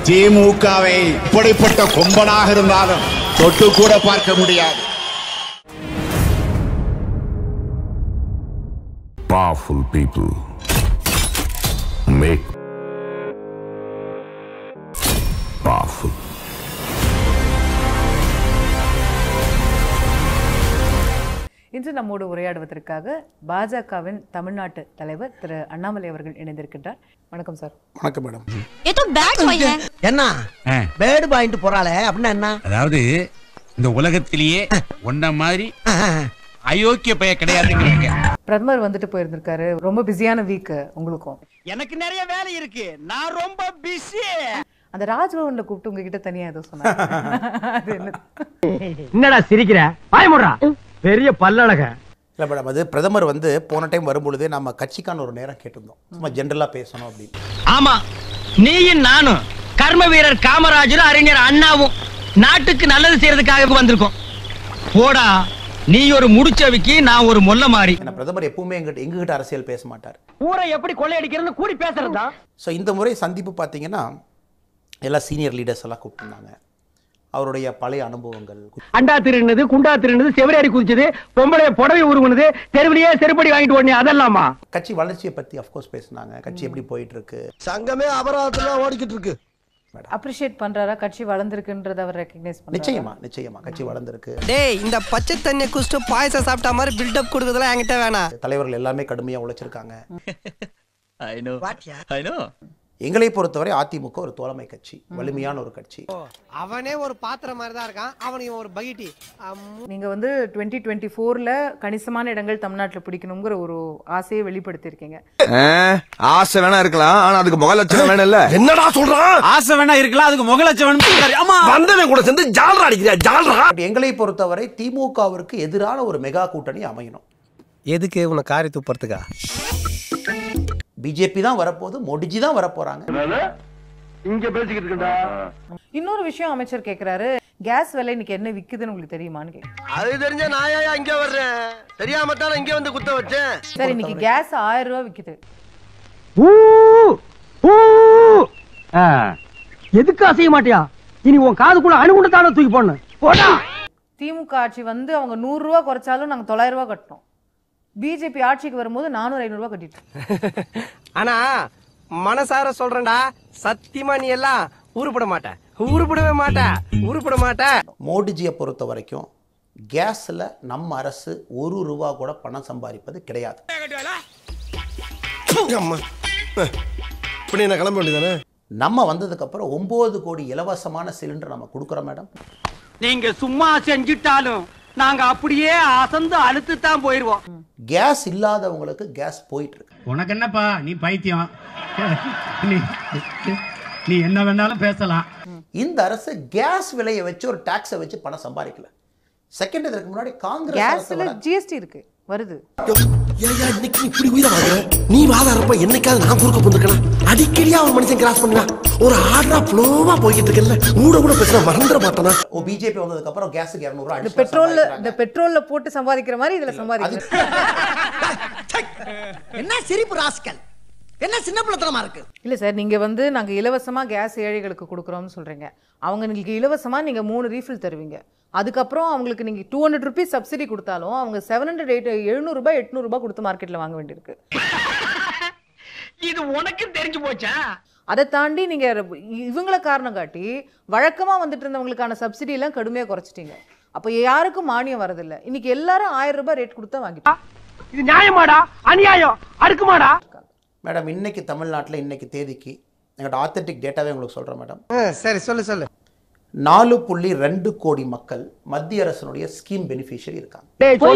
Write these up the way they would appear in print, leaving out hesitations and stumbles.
திமுகவை இப்படிப்பட்ட கொம்பனாக இருந்தாலும் தொட்டு கூட பார்க்க முடியாது. Powerful people make powerful. இன்று நம்மோடு உரையாடுவதற்காக பாஜகவின் தமிழ்நாட்டு தலைவர் திரு அண்ணாமலை அவர்கள் இணைந்திருக்கின்றார். வணக்கம் சார். வணக்கம் மேடம். என்ன பேர்டு பாயிண்ட் போறாளே அப்படின்னா என்ன? அதாவது இந்த உலகத்திலேயே ஒன்ன மாதிரி அயோக்கிய பைய கிடையாதுங்கிறாங்க. பிரதமர் வந்துட்டு போயிருந்திருக்காரு. ரொம்ப பிஸியான வீக் உங்களுக்கும். எனக்கு நிறைய வேலை இருக்கு, நான் ரொம்ப பிஸி. அந்த ராஜ்பவன்ல கூப்பிட்டு உங்ககிட்ட தனியா ஏதோ சொன்னாங்க. என்னடா சிரிக்கிற? பாயமுடா பெரிய பல்லழக. இல்லை மேடம், அது பிரதமர் வந்து போன டைம் வரும்பொழுதே நம்ம கட்சிக்கான ஒரு நேரம் கேட்டிருந்தோம், சும்மா ஜென்ரலாக பேசணும் அப்படின்னு. ஆமா, நீயும் நானும் கர்ம வீரர் காமராஜரும் அறிஞர் அண்ணாவும் நாட்டுக்கு நல்லது செய்யறதுக்காக வந்திருக்கோம். போடா, நீ ஒரு முடிச்சவிக்கு, நான் ஒரு மொல்ல மாறி. ஏன்னா பிரதமர் எப்பவுமே எங்ககிட்ட அரசியல் பேச மாட்டார். ஊரை எப்படி கொள்ளையடிக்கிறதுன்னு கூடி பேசுறதா. ஸோ இந்த முறை சந்திப்பு பார்த்தீங்கன்னா எல்லா சீனியர் லீடர்ஸ் எல்லாம் கூப்பிட்டுருந்தாங்க. அவருடைய பழைய அனுபவங்கள், அண்டா திருநது, குண்டா திருநது, செவரேறி குதிச்சது, பொம்பளைய புடவை உருகுனது, தெருவிலேயே செருப்படி வாங்கிட்டு ஓடனே அதெல்லாமா. கட்சி வளர்ச்சியை பற்றி அஃப்கோர்ஸ் பேசினாங்க. கட்சி எப்படி போயிட்டு இருக்கு, சங்கமே அபராதத்துல ஓடிக்கிட்டு இருக்கு. அப்ரிஷியேட் பண்றாரா கட்சி வளர்ந்திருக்குன்றத அவர் ரெகக்னைஸ் பண்றாரா? நிச்சயமா கட்சி வளர்ந்திருக்கு. டேய், இந்த பச்சை தண்ணி குடிச்சிட்டு பாயசம் சாப்பிட்ட மாதிரி பில்டப் கொடுக்கறதுலாம் என்கிட்ட வேணாம். தலைவர்கள் எல்லாமே கடுமையா உழைச்சிருக்காங்க. I know. எங்களை பொறுத்தவரை அதிமுக ஒரு தோழமை கட்சி, வலிமையான ஒரு கட்சி. அவனே ஒரு பாத்திரம் மாதிரி தான் இருக்கான், அவனுக்கு ஒரு பகிட்டி. நீங்க வந்து 2024ல கணிசமான இடங்கள் தமிழ்நாட்டுல பிடிக்கணுங்கிற ஒரு ஆசையை வெளிப்படுத்தியிருக்கீங்க. ஆசை வேணா இருக்கலாம், ஆனா அதுக்கு முக லட்சணம் வேணும் இல்ல. என்னடா சொல்றான்? ஆசை வேணா இருக்கலாம், அதுக்கு முக லட்சணம். ஆமா, வந்தவன் கூட சேர்ந்து ஜால்ரா அடிக்கிறியா, ஜால்ரா. எங்களை பொறுத்தவரை திமுகவிற்கு எதிரான ஒரு மெகா கூட்டணி அமையணும். எதுக்கு உன காரி துப்புறதுக்கா? பிஜேபி தான் வரப்போகுது, மோடிஜி தான் வரப்போறாங்க. இங்க பேசிக்கிட்டு இருக்கா. இன்னொரு விஷயம் அமைச்சர் கேக்குறாரு, கேஸ் விலை இன்னைக்கு என்ன விக்குதுன்னு உங்களுக்கு தெரியுமான்னு கேக்குறாரு. அது தெரிஞ்ச நாயா இங்க வர்றேன், தெரியாம தான் இங்க வந்து குத்த வச்சேன். சரி, இன்னைக்கு கேஸ் 1000 ரூபாய் விக்குது. எதுக்கு அசைய மாட்டியா? இனி உன் காதுக்குள்ள அணுகுண்டத்தான தூக்கி போடணும். போடா. திமுக ஆட்சி வந்து அவங்க 100 ரூபாய் குறைச்சாலும் நாங்க 900 ரூபாய் கட்டணும். பிஜேபி ஆட்சிக்கு வரும்போது 400-500 ரூபாய் கட்டிட்டோம். ஆனா மனசார சொல்றேன்டா, சத்தியமா நீ எல்லாம் உருப்பட மாட்ட. மோடிஜியை பொறுத்த வரைக்கும் கேஸ்ல நம்ம அரசு 1 ரூபா கூட பணம் சம்பாதிப்பது கிடையாது. கிளம்ப வேண்டியதானே. நம்ம வந்ததுக்கு அப்புறம் 9 கோடி இலவசமான சிலிண்டர் நம்ம கொடுக்குறோம் மேடம். நீங்க சும்மா செஞ்சிட்டாலும் நாங்க அப்படியே அசந்து அழுத்து தான் போயிருவோம். கேஸ் இல்லாதவங்களுக்கு கேஸ் போயிட்டு இருக்கு. உனக்கு என்னப்பா, நீ பைத்தியம், நீ என்ன வேணாலும் பேசலாம். இந்த அரசு கேஸ் விலையை வச்சு ஒரு டாக்ஸை வச்சு பணம் சம்பாதிக்கல. செகண்ட், இதற்கு முன்னாடி காங்கிரஸ் கேஸ்ல ஜிஎஸ்டி இருக்கு, வருது. இன்னைக்கு இப்படி உயிரை வாங்குற நீ வாதாரப்ப என்னைக்காவது நான் குறுக்க போந்துக்கலாம். அடிக்கடியா ஒரு மனுஷன் கிராஸ் பண்ணுவான். ஒரு ஆர்டரா ஃப்ளோவா போயிட்டு இருக்கல, கூட பேச மறந்துட மாட்டானா. பிஜேபி வந்ததுக்கு அப்புறம் கேஸுக்கு 200 ரூபாய் இந்த பெட்ரோல்ல போட்டு சம்பாதிக்கிற மாதிரி இதுல சம்பாதிக்கிறது. என்ன சிரிப்பு ராஸ்கல், என்ன சின்ன பிள்ளைத்தனமா இருக்கு. இல்ல சார், நீங்க வந்து நாங்க இலவசமா கேஸ் ஏழைகளுக்கு கொடுக்குறோம்னு சொல்றீங்க. அவங்களுக்கு இலவசமா நீங்க 3 ரீஃபில் தருவீங்க. அதுக்கப்புறம் அவங்களுக்கு நீங்க 200 rupees சப்சிடி கொடுத்தாலும் அவங்க 700 ரூபாய் 800 ரூபாய் கொடுத்து மார்க்கெட்ல வாங்க வேண்டியிருக்கு. இது உனக்கு தெரிஞ்சு போச்சா? அதை தாண்டி நீங்க இவங்கள காரணம் காட்டி வழக்கமா வந்துட்டு இருந்தவங்களுக்கான சப்சிடி எல்லாம் கடுமையா குறைச்சிட்டீங்க. அப்ப யாருக்கும் மானியம் வரதில்லை. இன்னைக்கு எல்லாரும் 1000 ரூபாய் ரேட் கொடுத்தா வாங்கிட்டோம். இது நியாயமாடா, அநியாயம், அடுக்குமாடா? மேடம், இன்னைக்கு தமிழ்நாட்டில் இன்னைக்கு தேதிக்கு எங்கள்கிட்ட ஆத்தென்டிக் டேட்டாவே உங்களுக்கு சொல்றேன் மேடம். சரி, சொல்லு. 4.2 கோடி மக்கள் மத்திய அரசினுடைய ஸ்கீம் பெனிஃபிஷியரி இருக்காங்க.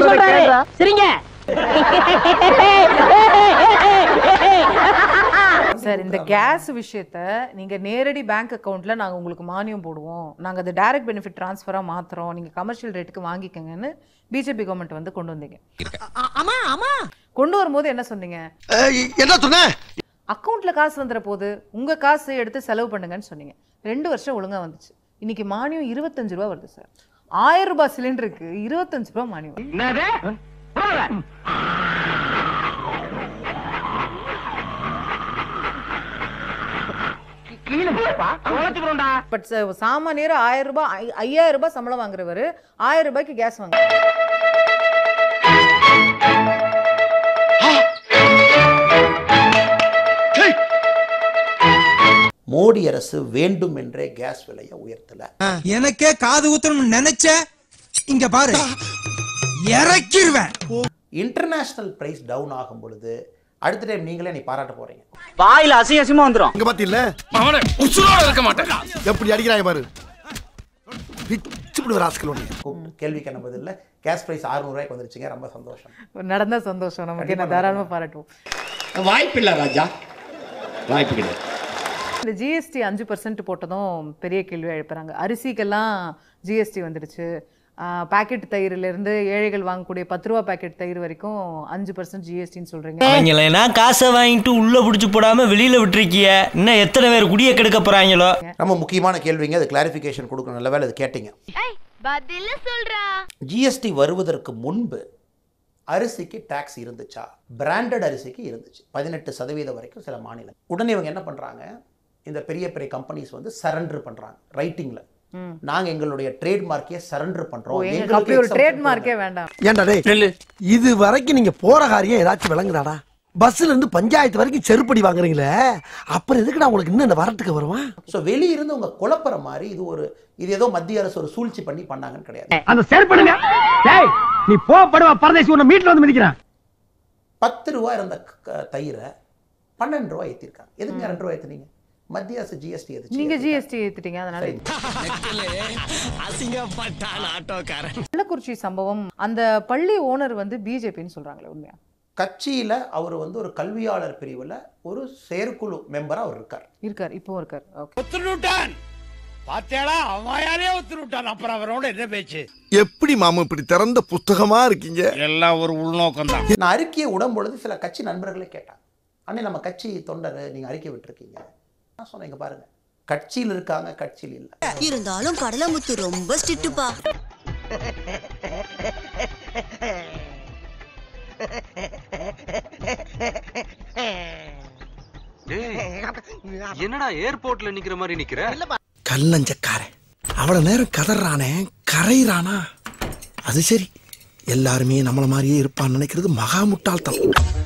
சார், இந்த கேஸ் விஷயத்தை நீங்க நேரடி பேங்க் அக்கவுண்ட்ல நாங்க உங்களுக்கு மானியம் போடுவோம், நாங்க அதை டைரக்ட் பெனிஃபிட் டிரான்ஸ்ஃபரா மாத்துறோம், நீங்க கமர்ஷியல் ரேட்டுக்கு வாங்கிக்கங்கன்னு பிஜேபி கவர்மெண்ட் வந்து கொண்டு வந்தீங்க. கொண்டு வரும்போது என்ன சொன்னீங்க? என்ன சொன்ன? அக்கவுண்ட்ல காசு வந்துற போது உங்க காசு எடுத்து செலவு பண்ணுங்கன்னு சொன்னீங்க. 2 வருஷம் ஒழுங்கா வந்துச்சு. இன்னைக்கு மானியம் 25 ரூபாய் வருது சார். 1000 ரூபாய் சிலிண்டருக்கு 25 ரூபாய் மானியம். கீழே பட் சாமானியர் 1000 ரூபாய் 5000 ரூபாய் சம்பளம் வாங்குறவரு 1000 ரூபாய்க்கு கேஸ் வாங்க. மோடி அரசு வேண்டும் என்றே கேஸ் விலையை உயர்த்தல. எனக்கே காது ஊத்தணும்னு நினைச்ச இங்க பாரு இறக்கிடுவேன். இன்டர்நேஷனல் பிரைஸ் டவுன் ஆகும் பொழுது அடுத்த டைம் நீங்களே நீ பாராட்ட போறீங்க. வாயில அசிங்கமா வந்துரும். இங்க பாத்தீல்ல அவனே உசுரோட இருக்க மாட்டேன். எப்படி அடிக்கிறாங்க பாரு. பிச்சுப்புடு ராஸ்கலோனி. கேள்விக்கு என்ன பதில் இல்ல. கேஸ் பிரைஸ் 600 ரூபாய்க்கு வந்துருச்சுங்க. ரொம்ப சந்தோஷம். நடந்த சந்தோஷம் நமக்கு. என்ன தாராளமா பாராட்டுவோம். வாய்ப்பில்லை ராஜா, வாய்ப்பு கிடையாது. இந்த ஜிஎஸ்டி 5% போட்டதும் பெரிய கேள்வி எழுப்புறாங்க. அரிசிக்கெல்லாம் ஜிஎஸ்டி வந்துடுச்சு. பாக்கெட் தயிரிலிருந்து ஏழைகள் வாங்கக்கூடிய 10 ரூபா பாக்கெட் தயிர் வரைக்கும் 5% ஜிஎஸ்டின்னு சொல்றீங்க. அவங்களா காசை வாங்கிட்டு உள்ள புடிச்சு போடாம வெளியில விட்டுருக்கிய. இன்னும் எத்தனை பேர் குடிய கெடுக்க போறாங்களோ. ரொம்ப முக்கியமான கேள்விங்க. அது கிளாரிஃபிகேஷன் கொடுக்கணும். நல்ல வேளை அது கேட்டீங்க. ஜிஎஸ்டி வருவதற்கு முன்பு அரிசிக்கு டாக்ஸ் இருந்துச்சா? பிராண்டட் அரிசிக்கு இருந்துச்சு 18% வரைக்கும் சில மாநிலம். உடனே இவங்க என்ன பண்றாங்க, இந்த பெரிய பெரிய கம்பெனிஸ் வந்து சரண்டர் பண்றாங்க ரைட்டிங்ல. நாங்க எங்களுடைய ட்ரேட்மார்க்கே சரண்டர் பண்றோம். எங்களுக்கு ஒரு ட்ரேட்மார்க்கே வேண்டாம். ஏன்டா டேய் இது வரைக்கும் நீங்க போற காரியம் ஏதாச்சும் விளங்குதாடா? பஸ்ல இருந்து பஞ்சாயத்து வரைக்கும் செருப்படி வாங்குறீங்களே, அப்புறம் எதுக்குடா உங்களுக்கு இன்னும் இந்த வரட்டுக்கு வருவான்? ஸோ வெளியிருந்து உங்க குழப்பற மாதிரி இது ஏதோ மத்திய அரசு ஒரு சூழ்ச்சி பண்ணாங்கன்னு கிடையாது. அந்த செருப்படுங்க. டேய் நீ போடுவா பரதேசி உன்னை மீட்ல வந்து மிதிக்கிறான். 10 ரூபாய் இருந்த தயிரை 12 ரூபாய் ஏத்திருக்காங்க. எதுக்கு 2 ரூபாய் ஏத்துனீங்க? மத்திய அரசு ஜிஎஸ்டி ஏத்துச்சு. நீங்க ஜிஎஸ்டி ஏத்திட்டீங்க. அதனால அசிங்கப்பட்டான் ஆட்டோக்காரன். கள்ளக்குறிச்சி சம்பவம், அந்த பள்ளி ஓனர் வந்து பிஜேபின்னு சொல்றாங்களே, உண்மையா? கட்சியில அவர் வந்து ஒரு கல்வியாளர் பிரிவுல ஒரு செயற்குழு மெம்பரா அவர் இருக்கார். இப்பவும் இருக்கார். ஒத்துனுட்டான் பாத்தியாடா, அவன் ஒத்துனுட்டான். அப்புறம் அவரோட என்ன பேச்சு? எப்படி மாமா இப்படி திறந்த புத்தகமா இருக்கீங்க? எல்லாம் ஒரு உள்நோக்கம் தான். நான் அறிக்கையை விடும் பொழுது சில கட்சி நண்பர்களே கேட்டாங்க, அண்ணே நம்ம கட்சி தொண்டர் நீங்க அறிக்கை விட்டுருக்கீங்க. நான் சொன்னேன், இங்க பாருங்க, கட்சியில் இருக்காங்க, கட்சியில் இல்ல. இருந்தாலும் கடலமுத்து ரொம்ப ஸ்ட்ரிக்ட்பா. என்னடா ஏர்போர்ட்ல நிக்கிற மாதிரி நிக்கிற? கல்லஞ்சக்காரன் அவ்வளவு நேரம் கதறானே, கரையிறானா? அது சரி, எல்லாருமே நம்மள மாதிரியே இருப்பான்னு நினைக்கிறது மகா முட்டாள்தனம்.